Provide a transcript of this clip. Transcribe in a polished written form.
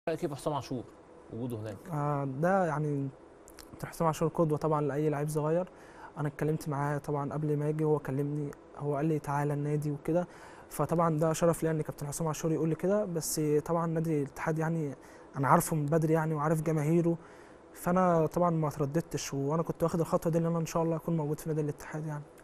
رأيك كيف حسام عاشور وجوده هناك؟ ده يعني كابتن حسام عاشور قدوة طبعا لأي لعيب صغير. أنا اتكلمت معاه طبعا قبل ما يجي، هو كلمني، هو قال لي تعالى النادي وكده. فطبعا ده شرف ليا إن كابتن حسام عاشور يقول لي كده. بس طبعا نادي الاتحاد يعني أنا عارفه من بدري يعني وعارف جماهيره، فأنا طبعا ما ترددتش، وأنا كنت واخد الخطوة دي إن أنا إن شاء الله أكون موجود في نادي الاتحاد يعني.